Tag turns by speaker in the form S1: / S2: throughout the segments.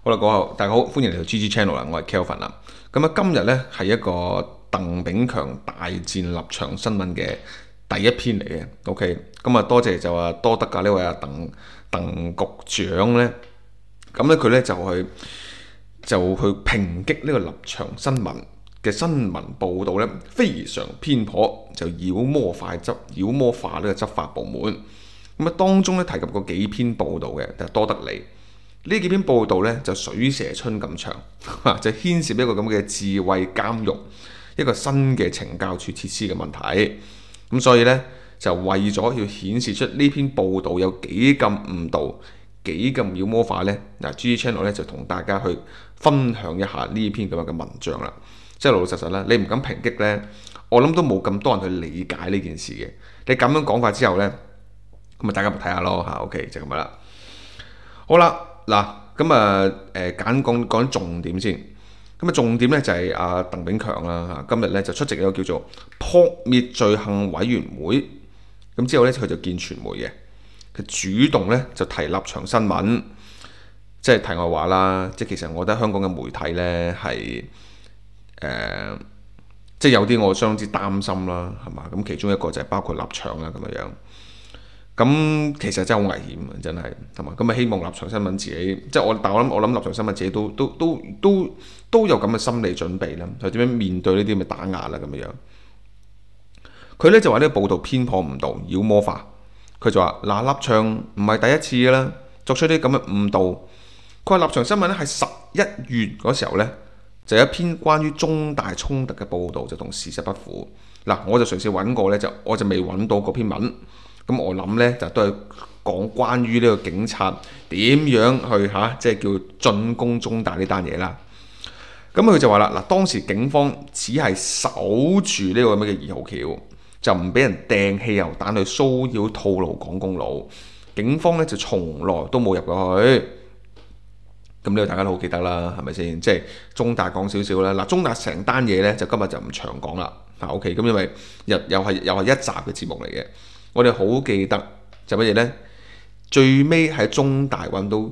S1: 好啦，大家好，歡迎嚟到 GG Channel 啦，我係 Kelvin 啦。咁今日呢係一個鄧炳強大戰立場新聞嘅第一篇嚟嘅。OK，多謝就話多得㗎呢位鄧局長呢。咁咧佢呢就去抨擊呢個立場新聞嘅新聞報導呢，非常偏頗，就妖魔化呢個執法部門。當中呢提及過幾篇報導嘅，就多得你。呢幾篇報道呢，就水蛇春咁長，就牽涉一個咁嘅智慧監獄，一個新嘅懲教處設施嘅問題。咁所以呢，就為咗要顯示出呢篇報道有幾咁誤導、幾咁妖魔化呢，嗱 GG Channel 呢就同大家去分享一下呢篇咁樣嘅文章啦。即係老老實實啦，你唔敢抨擊呢，我諗都冇咁多人去理解呢件事嘅。你咁樣講法之後呢，咁大家咪睇下咯嚇。OK 就咁樣啦。好啦。嗱，講重點先。重點咧就係阿鄧炳強啦，今日咧就出席一個叫做撲滅罪行委員會。咁之後咧佢就見傳媒嘅，佢主動咧就提立場新聞，即係題外話啦。即係其實我覺得香港嘅媒體咧係即係有啲我相當之擔心啦，係嘛？咁其中一個就係包括立場啦咁樣。咁其實真係好危險啊！真係嘛？咁希望立場新聞自己，即係我諗立場新聞自己都有咁嘅心理準備啦，就點樣面對呢啲咁嘅打壓啦咁樣。佢咧就話呢個報導偏頗誤導、妖魔化。佢就話嗱，立場唔係第一次啦，作出啲咁嘅誤導。佢話立場新聞咧係11月嗰時候咧，就有一篇關於中大衝突嘅報導，就同事實不符。嗱，我就嘗試揾過咧，我就未揾到嗰篇文。咁我諗呢，就都係講關於呢個警察點樣去即係叫進攻中大呢單嘢啦。咁佢就話啦，嗱，當時警方只係守住呢個咁嘅2號橋，就唔俾人掟汽油彈去騷擾吐露港公路。警方呢，就從來都冇入過去。咁呢個大家都好記得啦，係咪先？即係中大講少少啦。嗱，中大成單嘢呢，就今日就唔長講啦。OK，咁因為又係一集嘅節目嚟嘅。我哋好記得就乜嘢呢？最尾喺中大揾到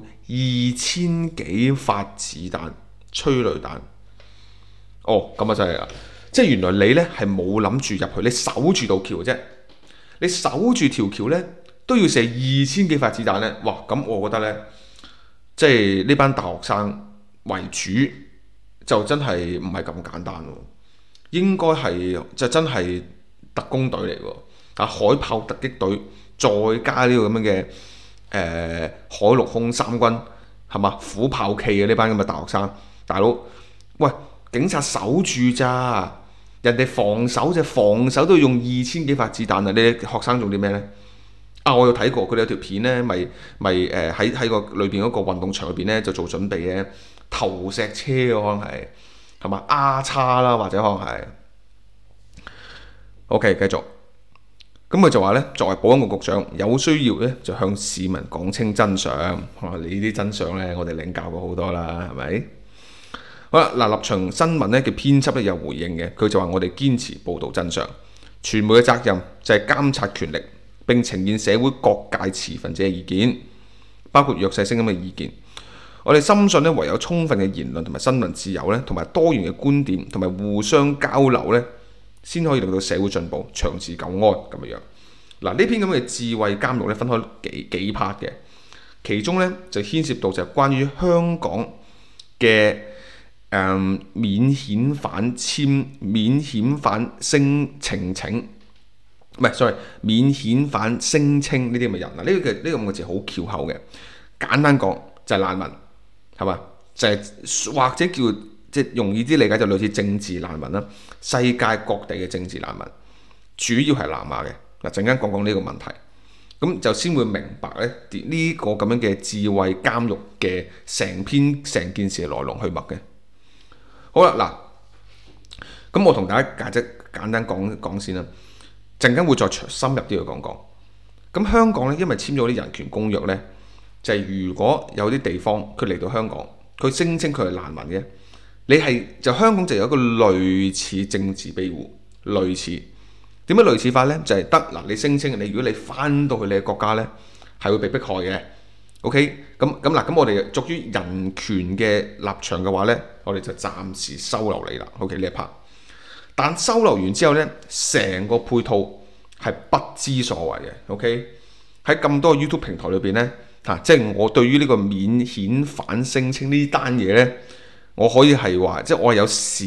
S1: 2000幾發子彈、催淚彈。哦，咁就係啦。即係原來你呢係冇諗住入去，你守住道橋啫。你守住條橋呢，都要射2000幾發子彈呢。哇！咁我覺得呢，即係呢班大學生為主，就真係唔係咁簡單喎。應該係就真係特工隊嚟喎。海豹突擊隊再加呢個咁樣嘅海陸空三軍係嘛，虎豹騎嘅呢班咁嘅大學生，大佬，喂，警察守住咋，人哋防守都要用2000幾發子彈啊！你哋學生做啲咩呢？我有睇過佢哋有條片呢，咪喺個裏邊嗰個運動場裏邊呢，就做準備嘅投石車，可能係嘛叉啦，或者可能係 OK 繼續。咁佢就話咧，作為保安局局長，有需要咧就向市民講清真相。你啲真相咧，我哋領教過好多啦，係咪？好啦，嗱，立場新聞咧嘅編輯咧有回應嘅，佢就話我哋堅持報導真相，傳媒嘅責任就係監察權力，並呈現社會各界持份者嘅意見，包括弱勢聲音嘅意見。我哋深信咧，唯有充分嘅言論同埋新聞自由咧，同埋多元嘅觀點同埋互相交流咧，先可以令到社會進步、長治久安咁樣。嗱，呢篇咁嘅智慧監獄咧，分開幾 part 嘅，其中咧就牽涉到就係關於香港嘅免遣返聲請，唔係 sorry， 免遣返聲稱呢啲咁嘅人嗱，呢個咁嘅字好翹口嘅，簡單講就係難民，係嘛？就係或者叫即係容易啲理解就類似政治難民啦，世界各地嘅政治難民，主要係南亞嘅。嗱，陣間講講呢個問題，咁就先會明白咧呢個咁樣嘅智慧監獄嘅成件事嘅來龍去脈嘅。好啦，嗱，咁我同大家簡單講先啦，陣間會再深入啲去講講。咁香港咧，因為簽咗啲人權公約咧，就係如果有啲地方佢嚟到香港，佢聲稱佢係難民嘅，香港就有一個類似政治庇護，類似。點樣類似法呢？就係得嗱，你聲稱如果你翻到去你嘅國家呢，係會被迫害嘅， OK，咁我哋屬於人權嘅立場嘅話呢，我哋就暫時收留你啦。OK 呢一 part，但收留完之後呢，成個配套係不知所謂嘅。OK，喺咁多 YouTube 平台裏邊呢，即係我對於呢個免遣返聲稱呢單嘢呢，我可以係話，即係我有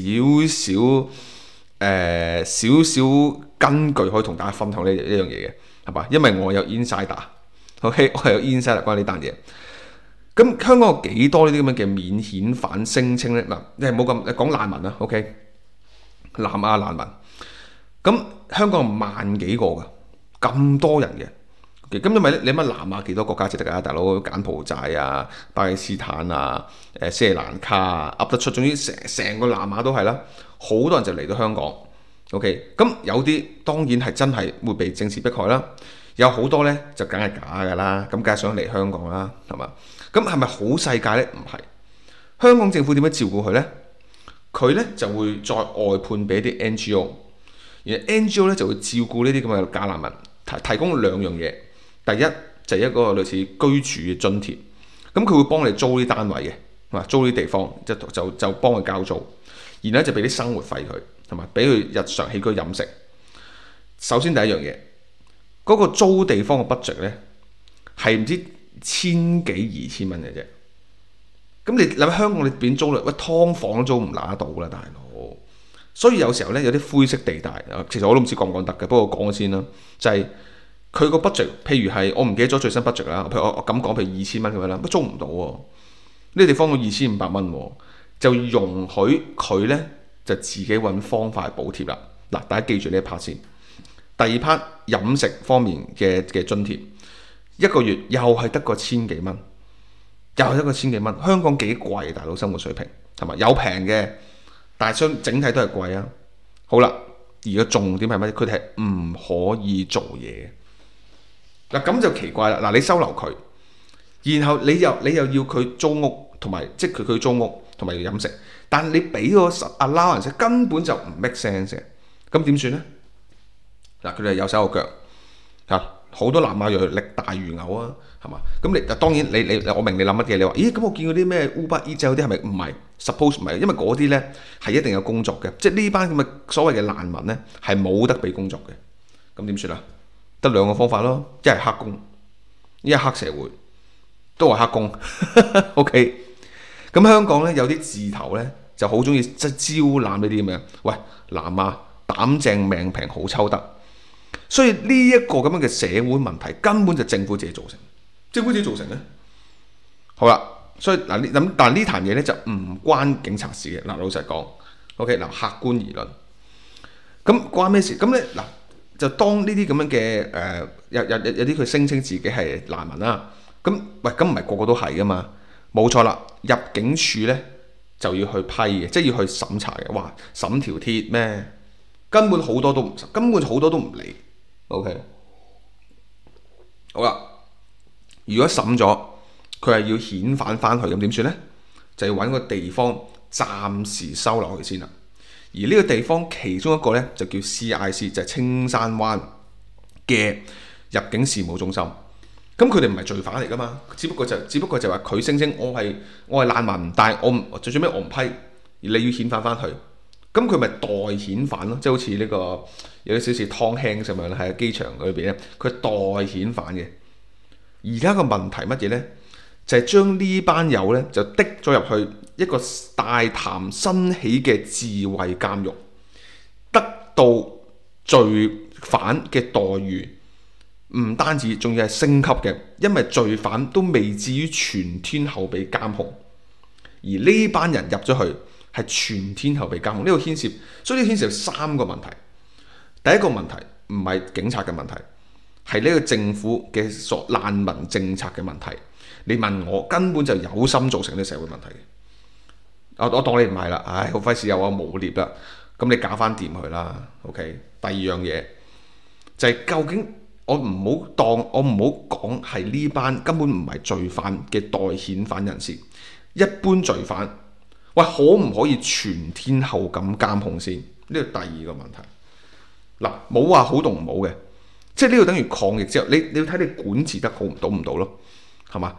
S1: 少少根據可以同大家分享呢樣嘢嘅，係嘛？因為我有 insider。OK， 我係有 insider 關於呢單嘢。咁香港有幾多呢啲咁樣嘅免遣返聲稱呢？嗱，你係冇咁講難民啦。OK， 南亞難民。咁香港有萬幾個㗎，咁多人嘅。咁因為你諗下南亞幾多國家先得㗎？大佬，柬埔寨啊、巴基斯坦啊、斯里蘭卡啊，噏得出。總之成個南亞都係啦，好多人就嚟到香港。OK， 咁有啲當然係真係會被政治迫害啦。有好多呢就梗係假㗎啦，咁梗係想嚟香港啦，係嘛？咁係咪好世界呢？唔係，香港政府點樣照顧佢呢？佢呢就會再外判俾啲 NGO， 而 NGO 呢就會照顧呢啲咁嘅假難民，提供兩樣嘢。第一就係一個類似居住嘅津貼，咁佢會幫你租啲單位嘅，租啲地方，就幫佢交租，然後就俾啲生活費佢，同埋俾佢日常起居飲食。首先第一樣嘢。嗰個租地方嘅 budget 咧係唔知千幾2000蚊嘅啫。咁你諗香港你變租率，喂劏房都租唔拿到啦，大佬。所以有時候咧有啲灰色地帶，其實我都唔知講唔講得嘅，不過講咗先啦。就係佢個 budget，譬如係我唔記得咗最新 budget 啦，譬如我咁講，譬如2000蚊咁樣啦，乜租唔到喎？呢啲地方都2500蚊喎，就容許佢咧就自己揾方法去補貼啦。嗱，大家記住呢一 part 先。第二 part 飲食方面嘅津貼，一個月又係得個千幾蚊，又係得個千幾蚊。香港幾貴，大佬生活水平係咪？有平嘅，但係整體都係貴啊。好啦，而個重點係乜？佢哋係唔可以做嘢。嗱，咁就奇怪啦。嗱，你收留佢，然後你又要佢租屋同埋即係佢租屋同埋要飲食，但你俾個 allowance 根本就唔 make sense 嘅。咁點算呢？嗱，佢哋有手有腳嚇，好多南亞裔力大如牛啊，係嘛？咁你當然你我明你諗乜嘢？你話咦咁我見嗰啲咩 Uber Eats 嗰啲係咪唔係 suppose 唔係？因為嗰啲咧係一定有工作嘅，即係呢班咁嘅所謂嘅難民咧係冇得俾工作嘅。咁點算啊？得兩個方法咯，一係黑工，一係黑社會，都係黑工。OK， 咁香港咧有啲字頭咧就好中意即係招攬呢啲咁嘅，喂南亞膽正命平好抽得。所以呢一個咁樣嘅社會問題根本就政府自己造成，政府自己造成咧。好啦，所以嗱咁，但係呢壇嘢咧就唔關警察事嘅。嗱，老實講 ，OK 嗱，客觀而論，咁關咩事？咁咧嗱，就當呢啲咁樣嘅有啲佢聲稱自己係難民啦。咁喂，咁唔係個個都係噶嘛？冇錯啦，入境處咧就要去批嘅，即係要去審查嘅。哇，審條鐵咩？根本好多都唔理。OK， 好啦，如果審咗，佢係要遣返翻去，咁點算呢？就要揾個地方暫時收留佢先啦。而呢個地方其中一個呢，就叫 CIC， 就係青山灣嘅入境事務中心。咁佢哋唔係罪犯嚟噶嘛，只不過就話佢聲稱我係難民，但係我最尾我唔批，而你要遣返翻去。咁佢咪代遣返咯，即係好似呢個有啲少少湯輕咁樣啦，喺機場裏邊咧，佢代遣返嘅。而家個問題乜嘢咧？就係將呢班友咧就滴咗入去一個大潭新起嘅智慧監獄，得到罪犯嘅待遇，唔單止，仲要係升級嘅，因為罪犯都未至於全天候被監控，而呢班人入咗去。係全天候被監控，呢個牽涉，所以呢個牽涉3個問題。第一個問題唔係警察嘅問題，係呢個政府嘅難民政策嘅問題。你問我，根本就有心造成呢社會問題嘅。我當你唔係啦，唉，好費事又話誣蔑啦。咁你搞翻掂佢啦。OK。第二樣嘢就係究竟我唔好講係呢班根本唔係罪犯嘅代遣返人士，一般罪犯。喂，可唔可以全天候咁監控先？呢個第二個問題。嗱，冇話好同唔好嘅，即係呢個等於抗疫之後，你要睇你管治得好唔到咯，係嘛？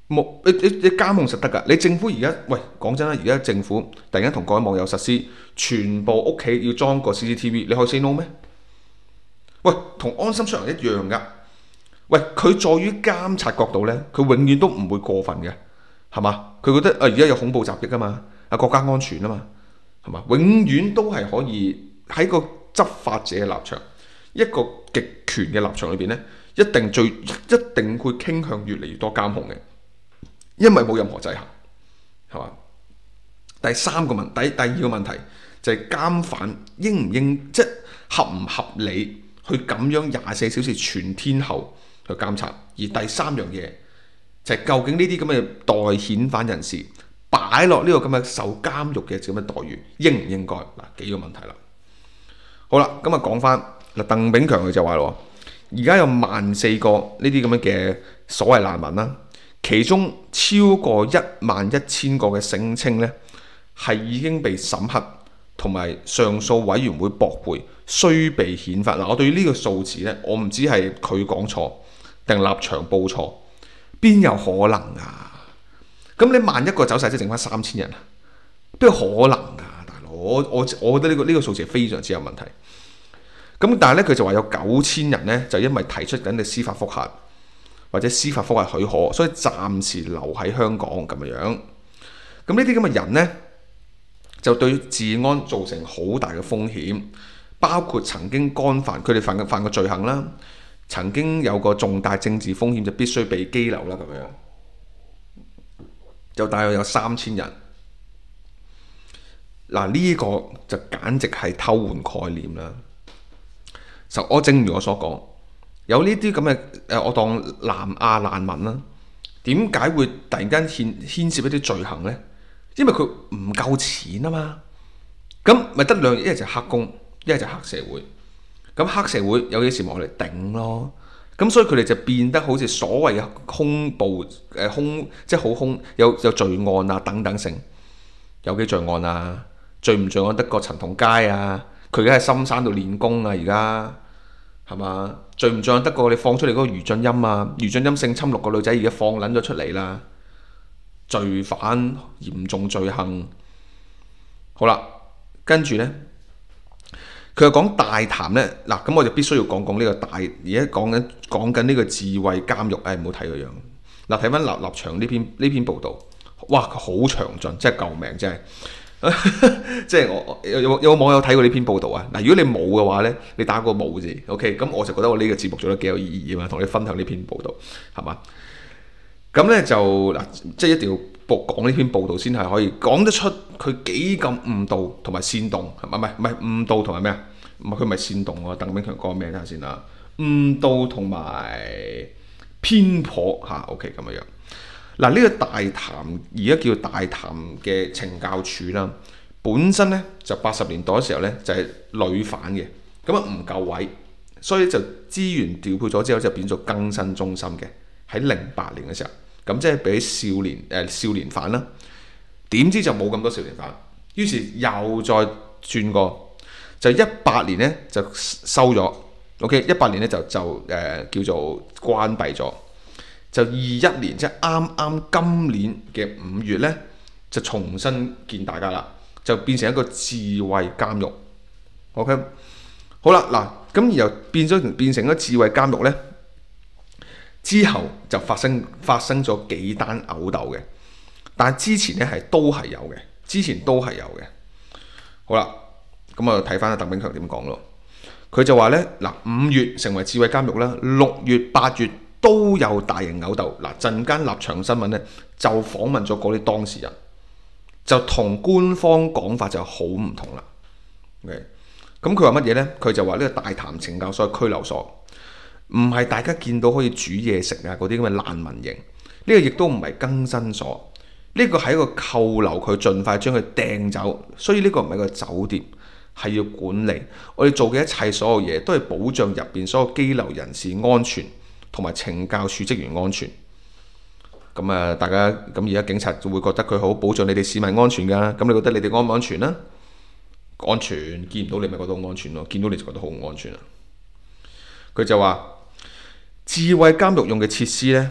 S1: 冇你監控實得㗎。你政府而家喂講真啦，而家政府突然間同各位網友實施全部屋企要裝個 CCTV，你可以 say no 咩？喂，同安心出行一樣㗎。喂，佢在於監察角度呢，佢永遠都唔會過分嘅，係嘛？佢覺得而家有恐怖襲擊啊嘛，國家安全啊嘛，係嘛？永遠都係可以喺個執法者嘅立場，一個極權嘅立場裏邊呢，一定會傾向越嚟越多監控嘅，因為冇任何制衡，係嘛？第二個問題就係監犯應唔應即合唔合理去咁樣24小時全天候去監察，而第三樣嘢就係究竟呢啲咁嘅代遣返人士擺落呢個咁嘅受監獄嘅咁嘅待遇應唔應該？嗱，幾個問題啦。好啦，咁啊講翻嗱，鄧炳強佢就話咯，而家有14,000個呢啲咁樣嘅所謂難民啦，其中超過11,000個嘅聲稱呢係已經被審核同埋上訴委員會駁回，需被遣返。嗱，我對於呢個數字呢，我唔知係佢講錯定立場報錯，邊有可能啊？咁你萬一個走晒，即係剩翻3000人啊？邊有可能啊，大佬？我覺得呢個數字係非常之有問題。咁但係咧，佢就話有9000人咧，就因為提出緊嘅司法覆核或者司法覆核許可，所以暫時留喺香港咁樣。咁呢啲咁嘅人呢，就對治安造成好大嘅風險，包括曾經佢哋犯過罪行啦，曾經有個重大政治風險就必須被羈留啦咁樣。就大約有3000人。嗱，呢個就簡直係偷換概念啦。正如我所講，有呢啲咁嘅我當南亞難民啦，點解會突然間牽涉一啲罪行呢？因為佢唔夠錢啊嘛。咁咪得兩，一係就黑工，一係就黑社會。咁黑社會有幾時冇嚟頂咯？咁所以佢哋就變得好似所謂嘅兇暴即係好兇，有罪案啊等等性。有幾罪案啊？罪唔罪案得過陳同佳啊？佢而家喺深山度練功啊！而家係嘛？罪唔罪案得過你放出嚟嗰個余俊欽啊？余俊欽性侵6個女仔，而家放撚咗出嚟啦！罪犯嚴重罪行。好啦，跟住呢，佢又講大潭呢。嗱，咁我就必須要講呢個大，而家講緊呢個智慧監獄。唔好睇個樣。嗱，睇翻立場呢篇報導，哇，佢好詳盡，真係救命，真係。即係我有網友睇過呢篇報導啊！嗱，如果你冇嘅話呢，你打個冇字 ，OK， 咁我就覺得我呢個節目做得幾有意義啊嘛，同你分享呢篇報導，係嘛？咁呢就嗱，即係一定要講呢篇報導先係可以講得出佢幾咁誤導同埋煽動，係咪？唔係誤導同埋咩啊？唔係佢咪煽動喎？鄧炳強講咩睇下先啦？誤導同埋偏頗嚇 ，OK 咁樣。嗱，呢個大潭而家叫大潭嘅懲教處啦，本身咧就80年代嘅時候咧就係女犯嘅，咁啊唔夠位，所以就資源調配咗之後就變咗更新中心嘅。喺08年嘅時候，咁即係俾少年犯啦。點知就冇咁多少年犯，於是又再轉過，就18年咧就收咗 ，OK，18年咧就叫做關閉咗。就21年，即係啱今年嘅5月呢，就重新見大家啦，就變成一個智慧監獄。OK， 好啦，嗱，咁然後變成一個智慧監獄呢，之後就發生咗幾單毆鬥嘅，但係之前呢都係有嘅，好啦，咁啊睇翻阿鄧炳強點講咯，佢就話呢，嗱，5月成為智慧監獄啦，6月、8月。都有大型毆鬥。嗱，陣間立場新聞咧就訪問咗嗰啲當事人，就同官方講法就好唔同啦。OK，咁佢話乜嘢呢？佢就話呢個大潭懲教所拘留所唔係大家見到可以煮嘢食啊嗰啲咁嘅難民營，呢個亦都唔係更新所，呢個係一個扣留佢，盡快將佢掟走。所以呢個唔係個酒店，係要管理。我哋做嘅一切所有嘢都係保障入邊所有羈留人士安全。同埋懲教署職員安全，咁啊，大家咁而家警察就會覺得佢好保障你哋市民安全㗎。咁你覺得你哋安唔安全呢？安全，見唔到你咪覺得好安全咯，見到你就覺得好唔安全啦。佢就話智慧監獄用嘅設施呢，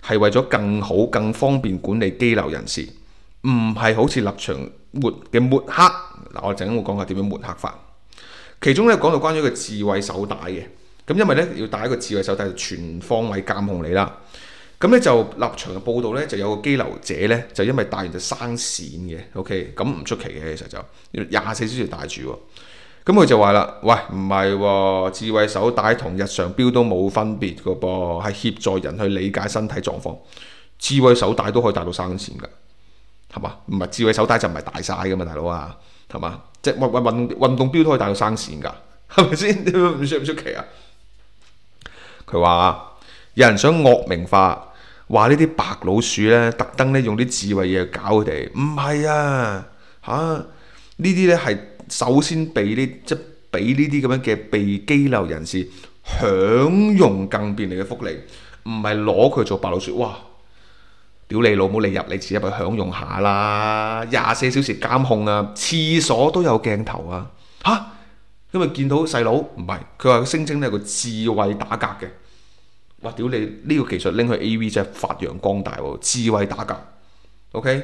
S1: 係為咗更好、更方便管理羈留人士，唔係好似立場抹黑。嗱，我陣間會講下點樣抹黑法。其中咧講到關於一個智慧手帶嘅，咁因為咧要帶一個智慧手帶，就全方位監控你啦。咁咧就立場嘅報導咧，就有個羈留者咧，就因為戴完就生癬嘅，OK，咁唔出奇嘅，其實就24小時戴住喎。咁佢就話啦，喂，唔係喎，智慧手帶同日常錶都冇分別嘅噃，係協助人去理解身體狀況。智慧手帶都可以戴到生癬㗎，係嘛？唔係智慧手帶就唔係大晒㗎嘛，大佬啊，係嘛？即係運動錶都可以戴到生癬㗎，係咪先？唔出奇啊？佢話有人想惡名化，話呢啲白老鼠咧，特登咧用啲智慧嘢去搞佢哋，唔係啊嚇！呢啲咧係首先俾呢啲咁樣嘅被羈留人士享用更便利嘅福利，唔係攞佢做白老鼠。哇！屌你老母，你入嚟自己入去享用下啦！24小時監控啊，廁所都有鏡頭啊嚇！因為見到細佬唔係，佢話聲稱咧有個智慧打格嘅。哇！屌你呢個技術拎去 AV 真係發揚光大喎，智慧打格 ，OK？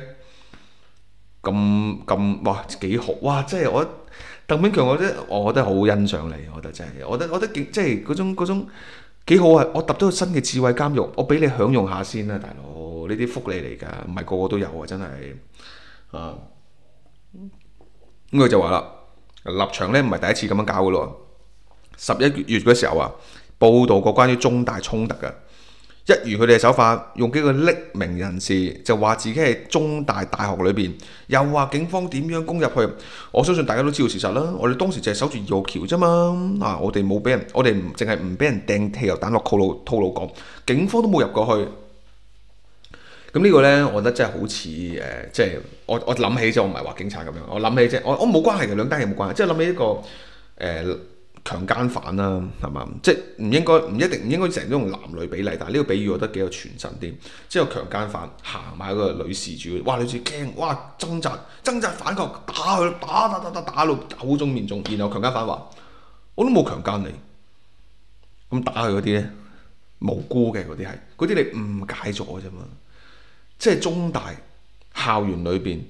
S1: 咁哇幾好哇！即係我鄧炳強，我覺得好欣賞你，我覺得真係，我覺得即係嗰種幾好啊！我揼到個新嘅智慧監獄，我俾你享用下先啦，大佬，呢啲福利嚟㗎，唔係個個都有啊，真係啊！咁佢就話啦，立場咧唔係第一次咁樣搞㗎咯，11月嗰時候啊。報導過關於中大衝突嘅，一如佢哋嘅手法，用幾個匿名人士就話自己係中大大學裏邊，又話警方點樣攻入去。我相信大家都知道事實啦。我哋當時就係守住2號橋啫嘛，我哋冇俾人，我哋淨係唔俾人掟汽油彈落吐露港，警方都冇入過去。咁呢個呢，我覺得真係好似即係我諗起啫，我唔係話警察咁樣，我諗起啫，我冇關係嘅，兩單嘢冇關係，即係諗起一個強姦犯啦，係嘛？即係唔一定唔應該成日都用男女比例，但係呢個比喻我覺得幾有傳神啲。即係個強姦犯行埋個女事主，哇！女事驚，哇！掙扎反抗，打佢，打到口中面中，然後強姦犯話：我都冇強姦你。咁打佢嗰啲咧，無辜嘅嗰啲你誤解咗啫嘛。即係中大校園裏邊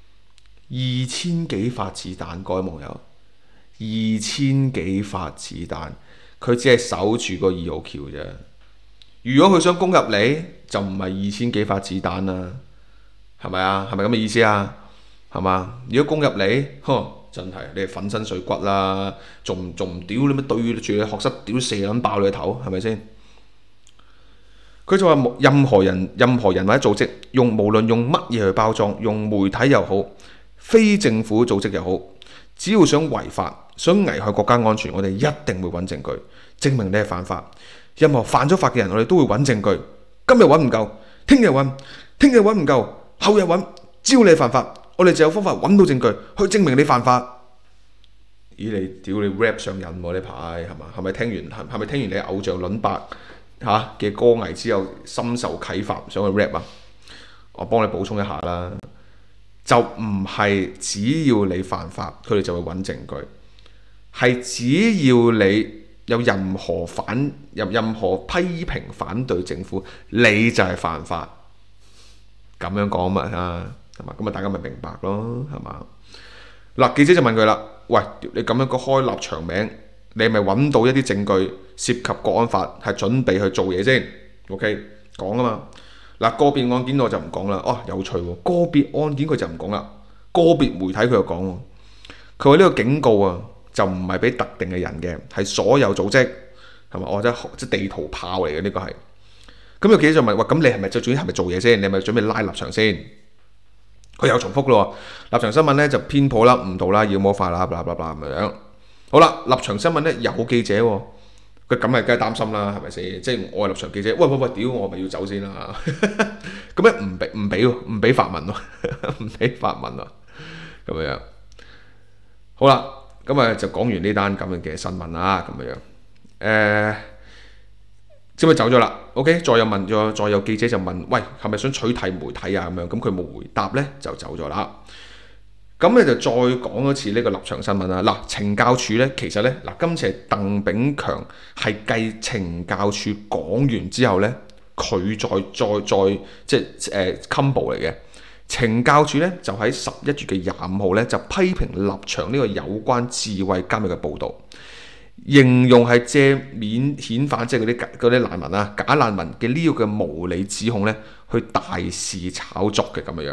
S1: 2000幾發子彈，各位網友。2000幾發子彈，佢只係守住個2號橋啫。如果佢想攻入你，就唔係2000幾發子彈啦，係咪啊？係咪咁嘅意思啊？係嘛？如果攻入你，真係你係粉身碎骨啦，仲唔屌你咩？對住你學室屌射撚爆你個頭，係咪先？佢就話任何人或者組織無論用乜嘢去包裝，用媒體又好，非政府組織又好，只要想違法，想危害國家安全，我哋一定會揾證據證明你係犯法。任何犯咗法嘅人，我哋都會揾證據。今日揾唔夠，聽日揾，聽日揾唔夠，後日揾，只要你係犯法，我哋就有方法揾到證據去證明你犯法。咦？你屌你 rap 上癮喎呢排係嘛？係咪聽完你偶像倫伯嘅歌藝之後深受啟發，想去 rap 啊？我幫你補充一下啦，就唔係只要你犯法，佢哋就會揾證據，係只要你有任何批評反對政府，你就係犯法。咁樣講嘛啊，係嘛？咁啊大家咪明白咯，係嘛？嗱，記者就問佢啦，喂，你咁樣開立場名，你係咪揾到一啲證據涉及國安法，係準備去做嘢先 ？OK， 講啊嘛。嗱，個別案件我就唔講啦。有趣喎，個別案件佢就唔講啦，個別媒體佢就講喎。佢話呢個警告啊，就唔係俾特定嘅人嘅，係所有組織，係嘛？或者即地圖炮嚟嘅呢個係。咁有記者就問：喂，咁你係咪最主要係咪做嘢先？你係咪準備拉立場先？佢又重複咯，立場新聞咧就偏頗啦、誤導啦、妖魔化啦，blah blah blah咁樣。好啦，立場新聞咧有記者喎，佢咁係梗係擔心啦，係咪先？即係我係立場記者，喂，屌我咪要走先啦。咁咧唔俾發文咯，唔俾發文咯，咁樣。好啦，咁啊就講完呢單咁樣嘅新聞啦，咁樣。之後走咗啦 ，OK， 再有記者就問，喂，係咪想取締媒體啊？咁樣，咁佢冇回答咧，就走咗啦。咁咧就再講一次呢個立場新聞啦。嗱，懲教署咧，其實咧，嗱，今次係鄧炳強係繼懲教署講完之後咧， 佢再即係combo 嚟嘅。懲教署咧就喺11月嘅25號咧就批評立場呢個有關智慧監獄嘅報導，形容係借免遣返即係嗰啲難民啊、假難民嘅呢個嘅無理指控咧，去大肆炒作嘅咁樣。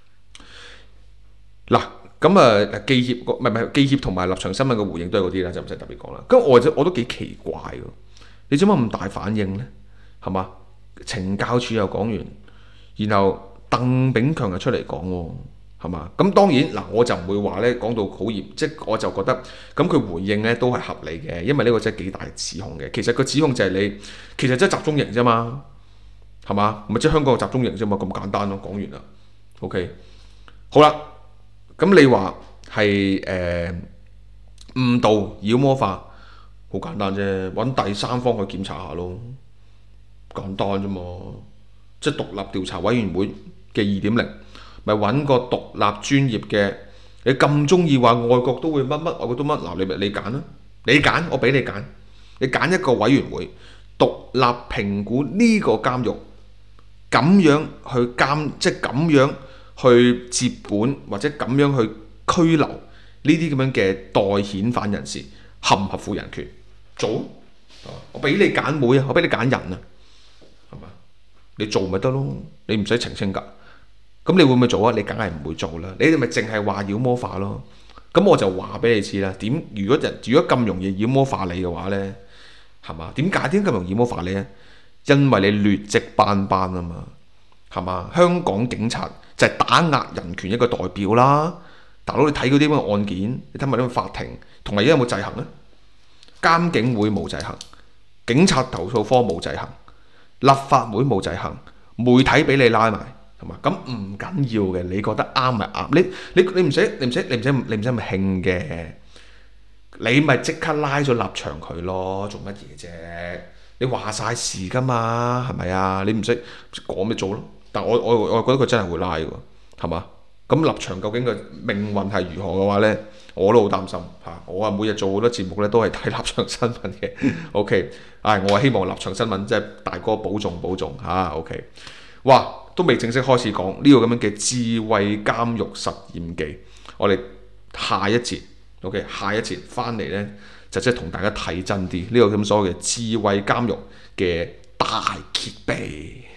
S1: 嗱，咁啊記協唔係記協同埋立場新聞嘅回應都係嗰啲啦，就唔使特別講啦。咁我都幾奇怪喎，你做乜咁大反應呢？係嘛？懲教署又講完，然後鄧炳強又出嚟講喎，係嘛？咁當然嗱，我就唔會話咧講到好嚴，即係我就覺得咁佢回應咧都係合理嘅，因為呢個真係幾大指控嘅。其實個指控就係你其實真係集中營啫嘛，係嘛？咪即係香港嘅集中營啫嘛，咁簡單咯。講完啦 ，OK， 好啦。咁你話係誤導妖魔化，好簡單啫，揾第三方去檢查下咯，簡單啫嘛。即係獨立調查委員會嘅2.0，咪揾個獨立專業嘅。你咁中意話外國都會乜乜，外國都乜，嗱你揀啦，你揀，我俾你揀，你揀一個委員會獨立評估呢個監獄，咁樣去監，即係咁樣去接管或者咁樣去拘留呢啲咁樣嘅待遣返人士，合唔合乎人權？做，我俾你揀妹啊，我俾你揀人啊，係嘛？你做咪得咯，你唔使澄清㗎。咁你會唔會做啊？你梗係唔會做啦。你哋咪淨係話妖魔化咯。咁我就話俾你知啦。如果咁容易妖魔化你嘅話呢，係嘛？點解咁容易妖魔化你呢？因為你劣跡斑斑啊嘛，係嘛？香港警察就係打壓人權一個代表啦。大佬，你睇嗰啲咁嘅案件，你睇埋啲法庭，同埋而家有冇制衡呢？監警會冇制衡，警察投訴科冇制衡，立法會冇制衡，媒體俾你拉埋，係嘛？咁唔緊要嘅，你覺得啱咪啱，你唔使咁興嘅，你咪即刻拉咗立場佢咯，做乜嘢啫？你話晒事噶嘛，係咪啊？你唔使講咪做咯。但我覺得佢真係會拉嘅，係嘛？咁立場究竟嘅命運係如何嘅話呢？我都好擔心嚇。我每日做好多節目咧，都係睇立場新聞嘅。OK， 我係希望立場新聞即係大哥保重嚇。OK， 哇，都未正式開始講呢個咁樣嘅智慧監獄實驗記。我哋下一節 OK， 下一節翻嚟呢，就即係同大家睇真啲呢個咁所謂嘅智慧監獄嘅大揭秘。